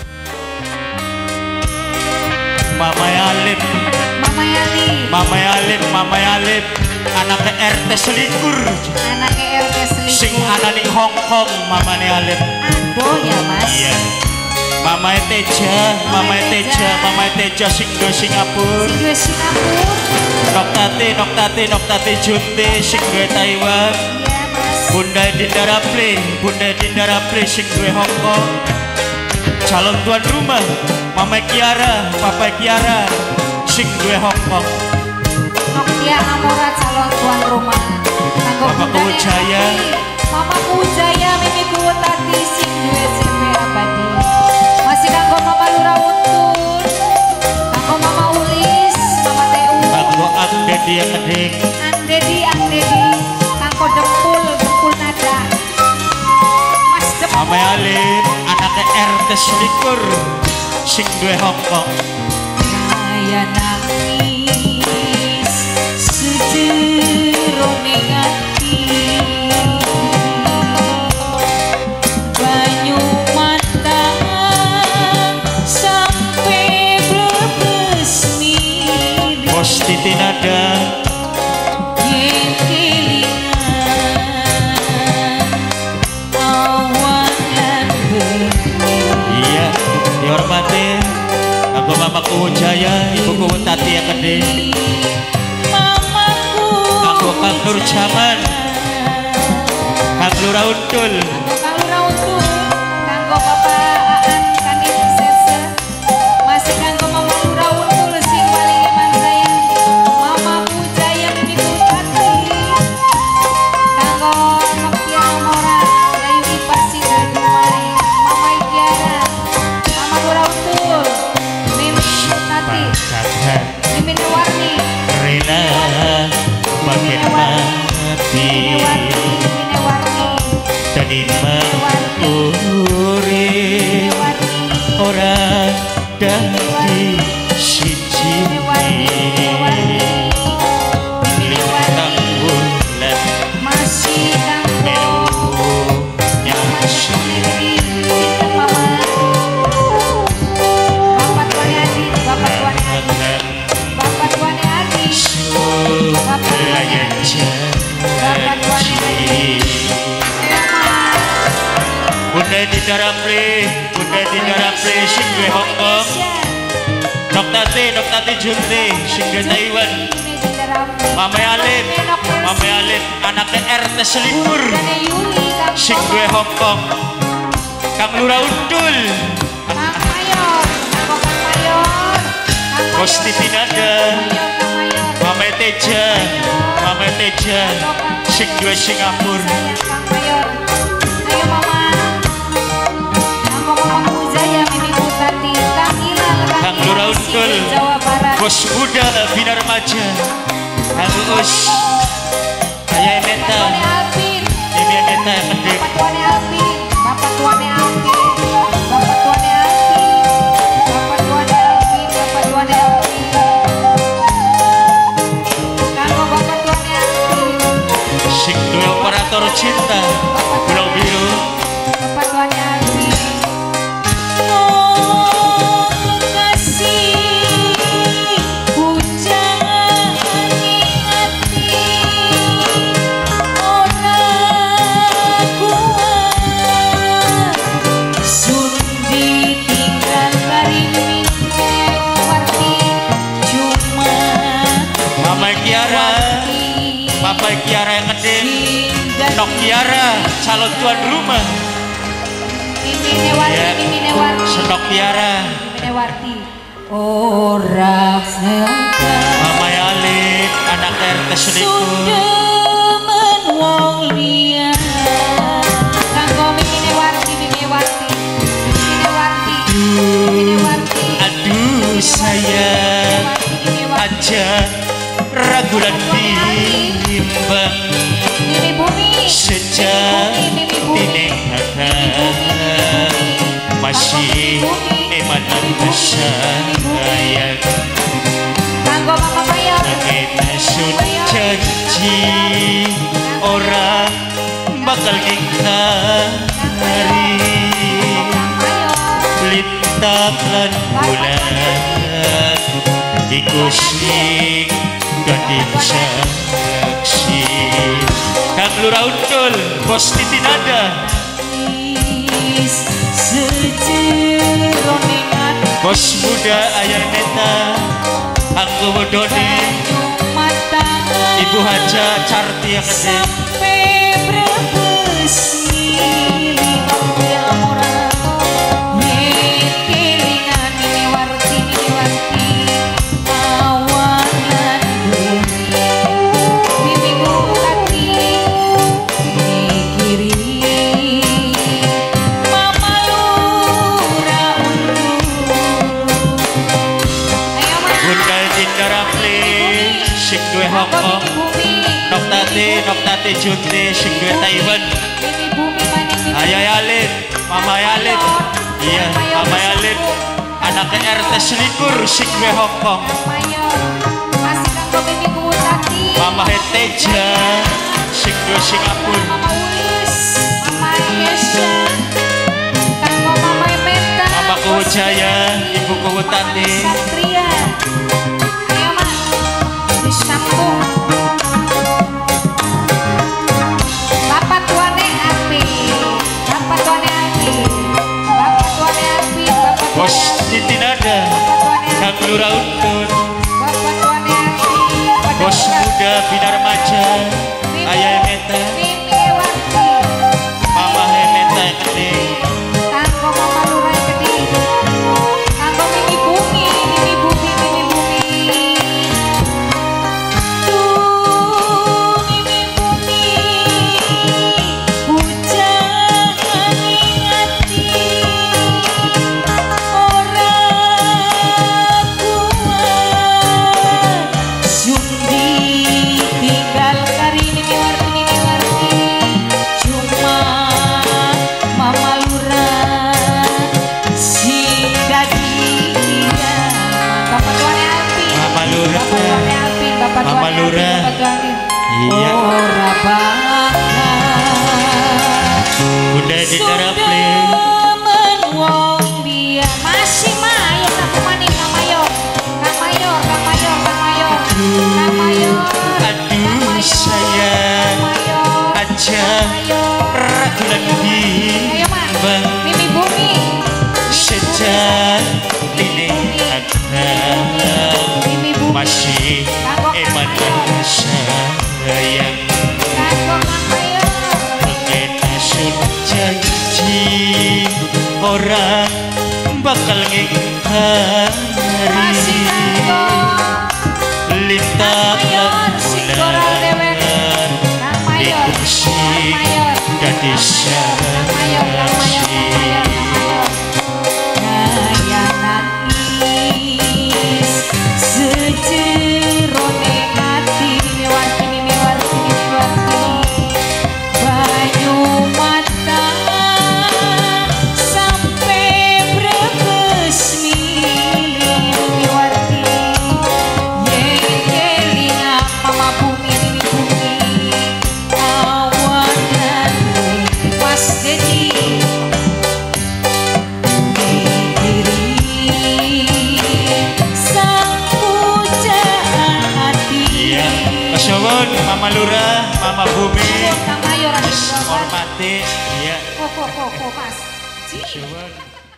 Mama Alip, Mama Yali, Mama Alip, Mama Alip, anaknya RT Selikur, anaknya RT sing Selingkuh. ana ning Hongkong, Mama Alip. Aduh ya mas. Iya. Mama Teja, Mama Teja, Mama Teja sing do Singapura. Dua Singapura. Noktate Junte sing do Taiwan. Iya mas. Bunda Dinda Rapli sing do Hongkong. Calon tuan rumah, Mama Kiara, Papa Kiara sing do Hongkong. Nokia Amora calon tuan rumah. Kanggo Mama Bunda Ujaya. Nengati, Mama Ujaya, Mimi Tati sing dua SMP abadi. Masih kanggo Mama Lura Untul, kanggo Mama Ulis, Mama TU, Kanggo Andedi yang ngeding. Andedi, kanggo Dempul nada. Mas Dempul. Mama Alip, anaknya RT Selikur sing duwe Hongkong. Kaya nangis sejero ati banyu matang sampai blebes mirip Bos Titi Nada, yen kelingan awan lan bengi. iya dihormati. Kanggo Mamaku Wijaya, Ibuku Tati yang gede. Mamaku Kanggo Kang Nur Jaman, Kang Lura Untul, Kang Lura Untul, kanggo Bapak Aan Kanit Sese, masih kanggo Mama Lura Untul sing paling iman sayang, Mama Pujaya Mimi Tati, kanggo Nokia Mora, Yayu Ipar Sida Dumai, Mama Ikiara, Mama Lura Untul, Mimi Tati, Kakak Mimi Warni, Rena makin mati Mimi Warni, dan imang urip ora dadi siji lintang bulan masih kanggo yang sendiri Mama Bapak Tuane Adi, Bapak Tuane Adi, Bapak Tuane Adi, Bapak Tuane Adi, Bapak Tuane Adi. Bunda Dinda Rapli sing duwe Hongkong. Noktate Junte sing duwe Taiwan. Mama Alip, anaknya RT Selikur sing duwe Hongkong. Kang Lura Untul, Kang Mayor, Kang Mayor, Bos Titi Nada, Mama Teja sing duwe Singapura. Kang Mayor, ayo Mama, Mama Ujaya, Mimi Tati, Kang Ilal, Kang Lura Untul, Jawa Barat. Bos Muda Bina Remaja, Kang Uus, Ayah Emeta, Tuane Alvin, Ini Emeta yang gede. Bapak Tuane Alvin, Bapak Tuane Alvin, Bapak Tuane Alvin, Bapak Tuane Alvin, Bapak Tuane Alvin. Kanggo Bapak Tuane Alvin, Sing duwe operator cinta, Pulau Biru. Bapak Tuane Alvin. Oh kasih hujan hati orang kuat sun ditinggal garing warti cuma Mama Kiara, Papa Kiara yang gede. Nok Kiara, calon tuan rumah. Mimi Newarti, Senok Kiara, Mimi Newarti. Ora sangka Mama Alip, anak RT Selikur. sudemen wong liya. Kanggo Mimi Newarti, Aduh sayang, aja ragulan timbang Mimi Bumi, sejak Mimi Bumi, dinengkakan masih emanan sayang. kanggo Mama Mayor, Kita sun janji orang bakal ngingkari Kang Mayor, lintang bintang lan bulan iku sing dadi saksi. Kang Lurah Untul Bos Titinada Bos Muda Ayah Meta Anggo Wodoni Ibu Haja Carti yang gede Hongkong Noktate Junte sing duwe Taiwan. Ayah Yalin, Mama Yalin. Iya, Mama Yalin. Anaknya RT Selikur sing duwe Hongkong. Mama Heteja sing duwe Singapura. Mama Kuwujaya, Ibu Kuwutati. Bos Titinada Kang Lurah Untul Bos Muda Bina Remaja Ayah Meta Mama Meta yang gede Kanggo Mama Lurah yang gede Kanggo Mimi Bumi Duh Mimi Bumi Bujang hati Mama Lurah, iya. Ora bakal Bunda di Teraple. Wong dia masih mayo aku maning Kang Mayor. Aduh sayang aja ragulan di bang Mimi Bumi sejak ini aku masih eman sayang mengenai sun janji orang bakal ngingkari lintang lan bulan dikungsi dadi saksi. Kaya nangis sejerone hati Mimi warti banyu mata sampai brebes milih Mimi warti yen kelingan Mama Bumi awan Mas Dedi Mama Lurah, Mama Bumi, Kang Mayor hormati, iya. Kok, Mas. Syukur.